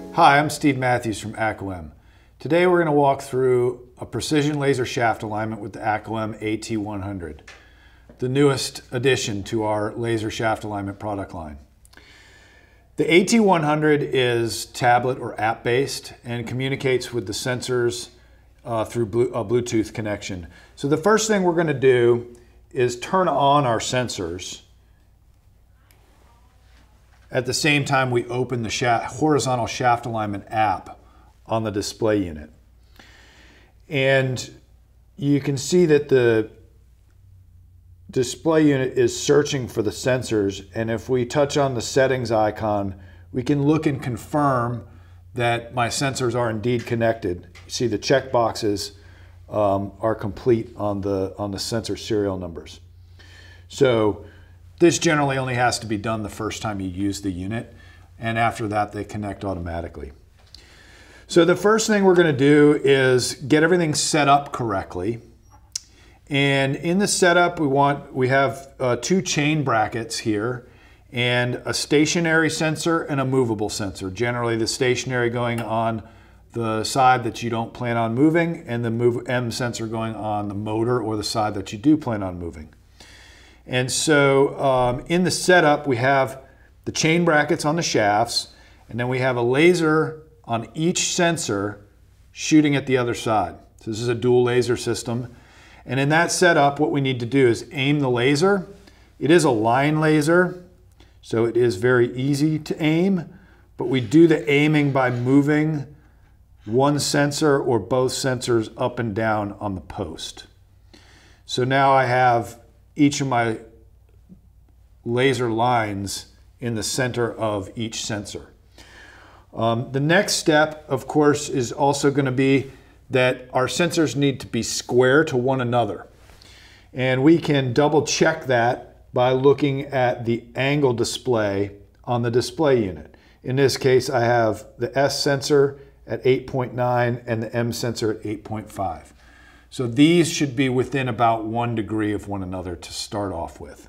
Hi, I'm Steve Matthews from Acoem. Today we're going to walk through a precision laser shaft alignment with the Acoem AT-100, the newest addition to our laser shaft alignment product line. The AT-100 is tablet or app-based and communicates with the sensors through a Bluetooth connection. So the first thing we're going to do is turn on our sensors. At the same time, we open the horizontal shaft alignment app on the display unit. And you can see that the display unit is searching for the sensors. And if we touch on the settings icon, we can look and confirm that my sensors are indeed connected. You see the check boxes are complete on the sensor serial numbers. So this generally only has to be done the first time you use the unit, and after that they connect automatically. So the first thing we're going to do is get everything set up correctly. And in the setup we have two chain brackets here and a stationary sensor and a movable sensor. Generally the stationary going on the side that you don't plan on moving, and the M sensor going on the motor or the side that you do plan on moving. And so in the setup, we have the chain brackets on the shafts, and then we have a laser on each sensor shooting at the other side. So this is a dual laser system. And in that setup, what we need to do is aim the laser. It is a line laser, so it is very easy to aim, but we do the aiming by moving one sensor or both sensors up and down on the post. So now I have each of my laser lines in the center of each sensor. The next step, of course, is also going to be that our sensors need to be square to one another. And we can double check that by looking at the angle display on the display unit. In this case, I have the S sensor at 8.9 and the M sensor at 8.5. So these should be within about 1 degree of one another to start off with.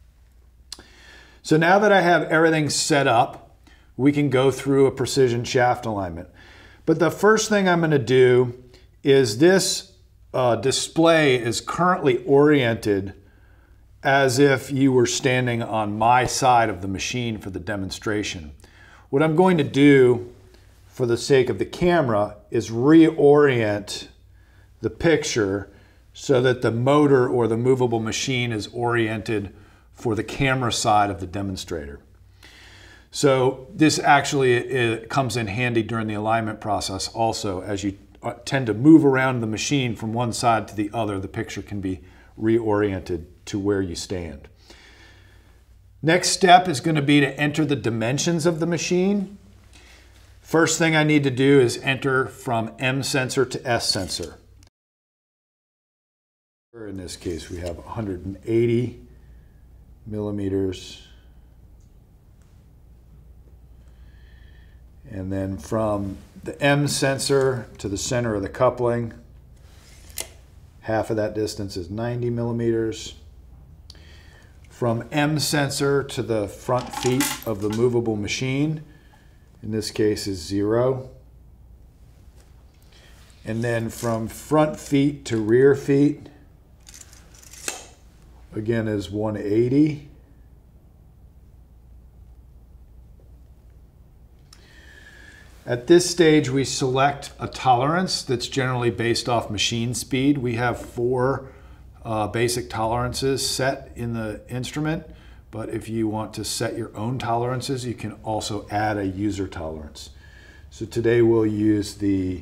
So now that I have everything set up, we can go through a precision shaft alignment. But the first thing I'm going to do is this display is currently oriented as if you were standing on my side of the machine for the demonstration. What I'm going to do for the sake of the camera is reorient the picture so that the motor or the movable machine is oriented for the camera side of the demonstrator. So this actually comes in handy during the alignment process also. As you tend to move around the machine from one side to the other, the picture can be reoriented to where you stand. Next step is going to be to enter the dimensions of the machine. First thing I need to do is enter from M sensor to S sensor. In this case, we have 180 millimeters. And then from the M sensor to the center of the coupling, half of that distance is 90 millimeters. From M sensor to the front feet of the movable machine, in this case is 0. And then from front feet to rear feet, again is 180. At this stage, we select a tolerance that's generally based off machine speed. We have 4 basic tolerances set in the instrument, but if you want to set your own tolerances, you can also add a user tolerance. So today we'll use the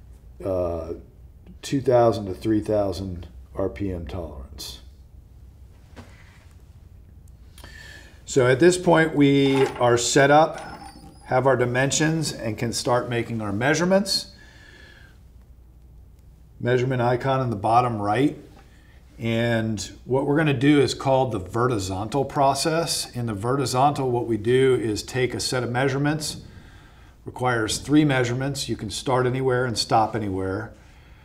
2,000 to 3,000 RPM tolerance. So at this point, we are set up, have our dimensions, and can start making our measurements. Measurement icon in the bottom right. And what we're going to do is called the vertical process. In the vertical, what we do is take a set of measurements. Requires 3 measurements. You can start anywhere and stop anywhere.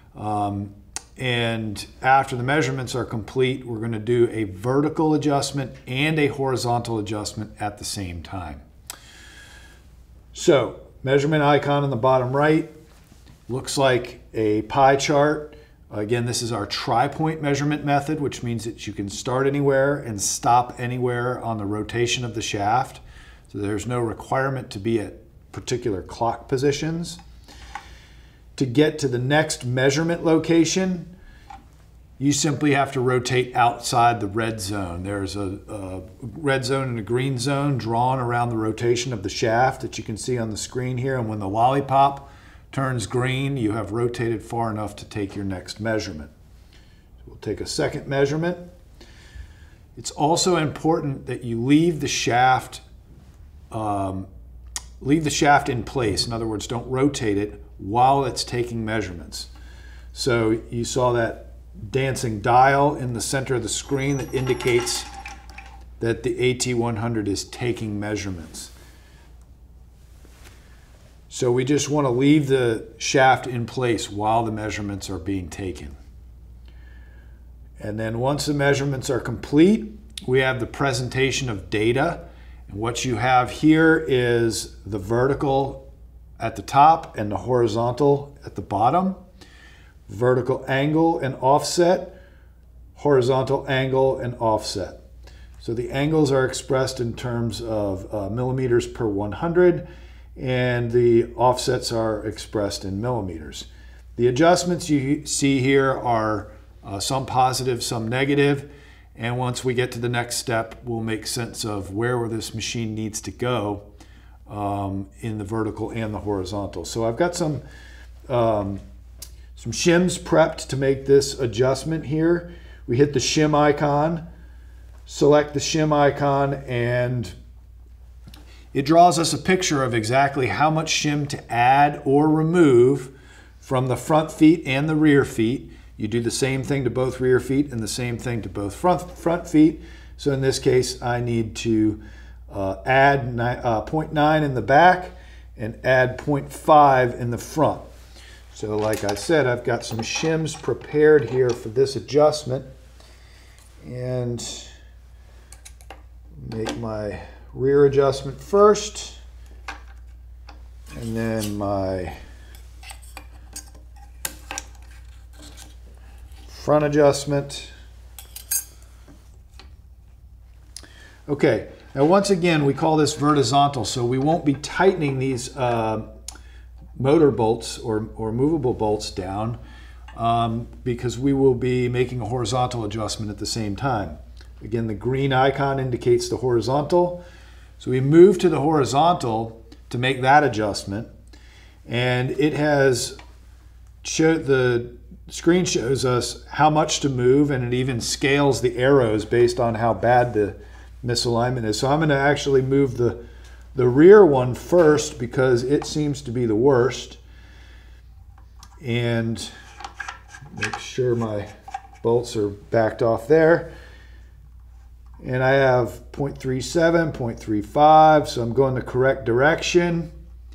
And after the measurements are complete, we're going to do a vertical adjustment and a horizontal adjustment at the same time. So measurement icon in the bottom right looks like a pie chart. Again, this is our tri-point measurement method, which means that you can start anywhere and stop anywhere on the rotation of the shaft. So there's no requirement to be at particular clock positions. To get to the next measurement location, you simply have to rotate outside the red zone. There's a red zone and a green zone drawn around the rotation of the shaft that you can see on the screen here. And when the lollipop turns green, you have rotated far enough to take your next measurement. So we'll take a second measurement. It's also important that you leave the shaft in place. In other words, don't rotate it while it's taking measurements. So you saw that dancing dial in the center of the screen that indicates that the AT-100 is taking measurements. So we just want to leave the shaft in place while the measurements are being taken. And then once the measurements are complete, we have the presentation of data. And what you have here is the vertical at the top and the horizontal at the bottom. Vertical angle and offset, horizontal angle and offset. So the angles are expressed in terms of millimeters per 100, and the offsets are expressed in millimeters. The adjustments you see here are some positive, some negative, and once we get to the next step, we'll make sense of where this machine needs to go in the vertical and the horizontal. So I've got some shims prepped to make this adjustment here. We hit the shim icon, select the shim icon, and it draws us a picture of exactly how much shim to add or remove from the front feet and the rear feet. You do the same thing to both rear feet and the same thing to both front feet. So in this case, I need to add 0.9 in the back and add 0.5 in the front. So like I said, I've got some shims prepared here for this adjustment, and make my rear adjustment first, and then my front adjustment. Okay, now once again, we call this vertical, so we won't be tightening these motor bolts or movable bolts down because we will be making a horizontal adjustment at the same time. Again, the green icon indicates the horizontal. So we move to the horizontal to make that adjustment, and it has the screen shows us how much to move, and it even scales the arrows based on how bad the misalignment is. So I'm going to actually move the rear one first because it seems to be the worst, and make sure my bolts are backed off there. And I have 0.37, 0.35, so I'm going the correct direction.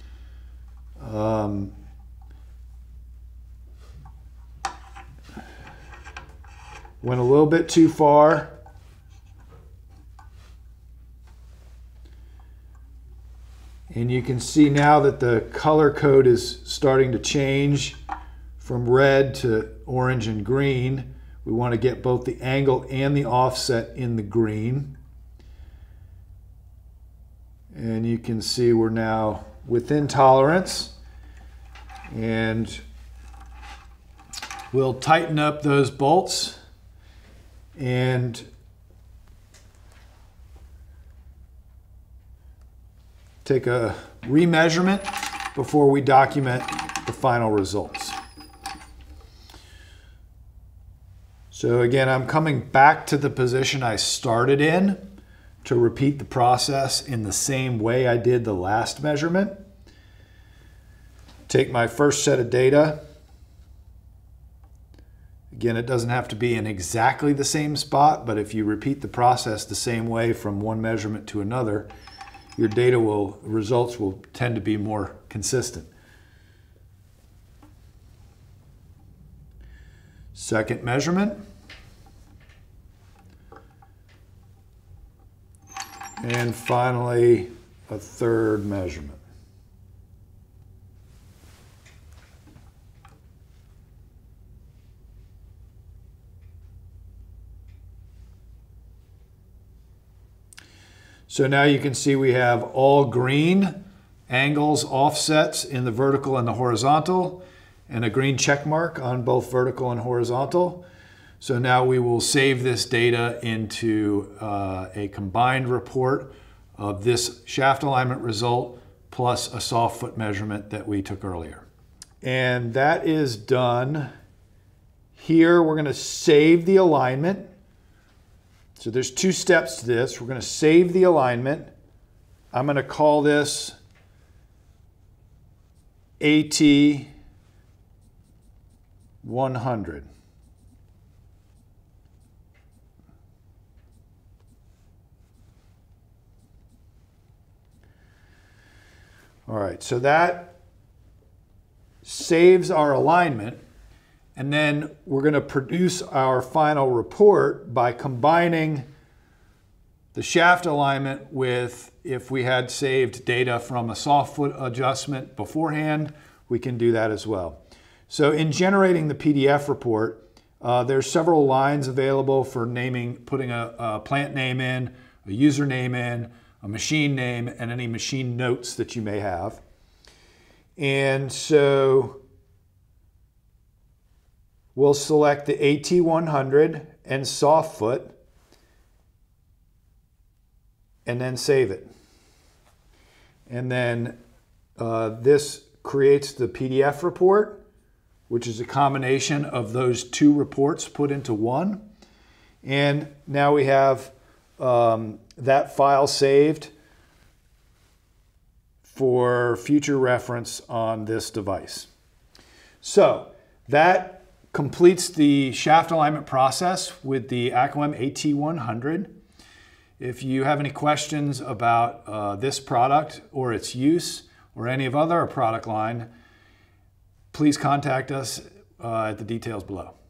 Went a little bit too far. And you can see now that the color code is starting to change from red to orange and green. We want to get both the angle and the offset in the green. And you can see we're now within tolerance. And we'll tighten up those bolts and take a remeasurement before we document the final results. So again, I'm coming back to the position I started in to repeat the process in the same way I did the last measurement. Take my first set of data. Again, it doesn't have to be in exactly the same spot, but if you repeat the process the same way from one measurement to another, your results will tend to be more consistent. Second measurement. And finally, a third measurement. So now you can see we have all green angles, offsets in the vertical and the horizontal, and a green check mark on both vertical and horizontal. So now we will save this data into a combined report of this shaft alignment result plus a soft foot measurement that we took earlier. And that is done. Here we're going to save the alignment. So there's two steps to this. We're going to save the alignment. I'm going to call this AT-100. All right, so that saves our alignment, and then we're going to produce our final report by combining the shaft alignment with, if we had saved data from a soft foot adjustment beforehand, we can do that as well. So in generating the PDF report, there's several lines available for naming, putting a plant name in, a username in, a machine name, and any machine notes that you may have. And so we'll select the AT-100 and soft foot, and then save it. And then this creates the PDF report, which is a combination of those two reports put into one. And now we have that file saved for future reference on this device. So that completes the shaft alignment process with the Acoem AT-100. If you have any questions about this product or its use or any of other product line, please contact us at the details below.